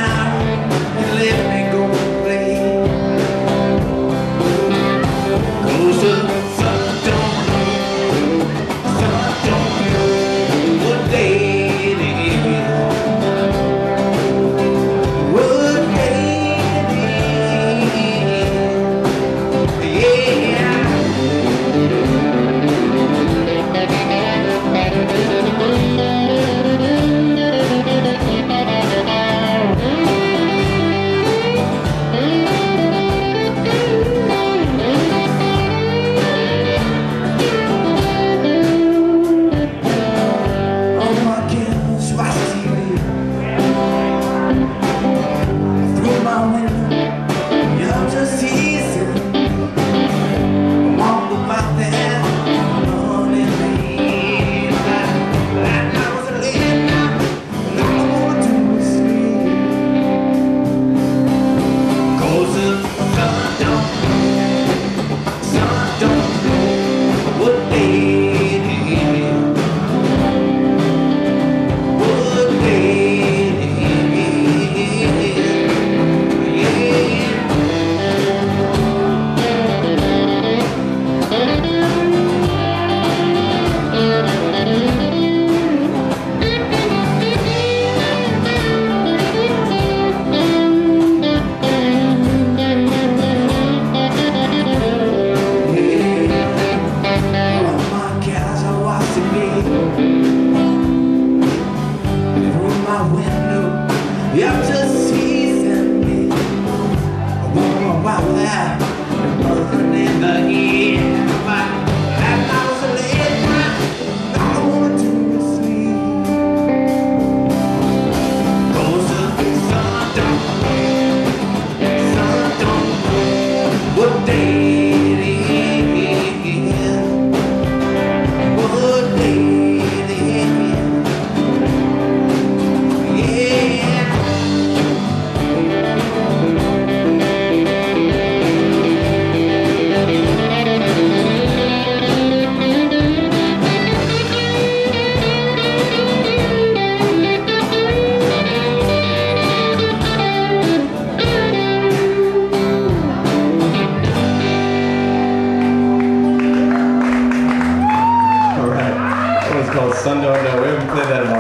out and let me go play. 'Cause the sun don't know what day it is. What day it is. Yeah. You're just teasing me. I wanna walk that burn in the air. That night's a late night. All I wanna do is sleep. 'Cause the sun don't know what day it is. What day it is. Called Sun Don't Know. We haven't played that in a